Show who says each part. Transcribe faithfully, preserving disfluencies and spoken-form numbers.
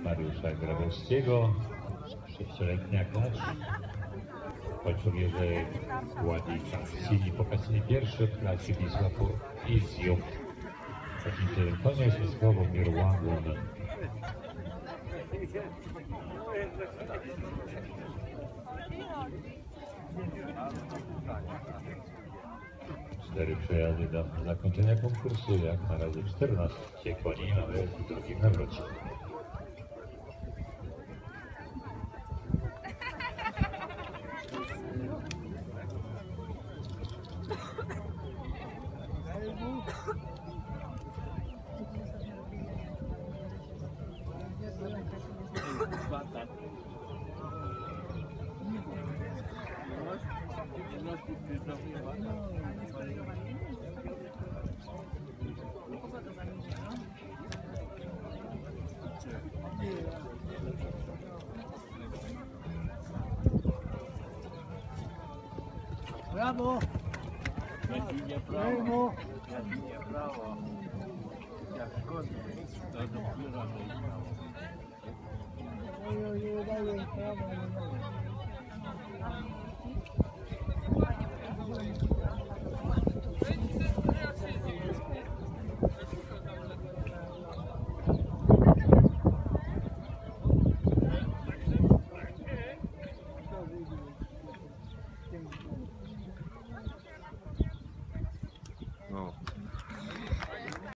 Speaker 1: Mariusza Grabowskiego, sześcioletnia klacz. Poczuje, Władika Sini pokazali pierwszy w klasie Wisła po Izjum. Właścicielem konia jest Sławomir Łagun. Cztery przejazdy do zakończenia konkursu, jak na razie czternaście koni mamy w drugim nawrocie.
Speaker 2: Brawo!
Speaker 3: Jakinie prawo, jakinie prawo, jak szkodzi, to dopiero nie prawo.
Speaker 2: Oj, oj, oj, daj jej prawo, nie mogę.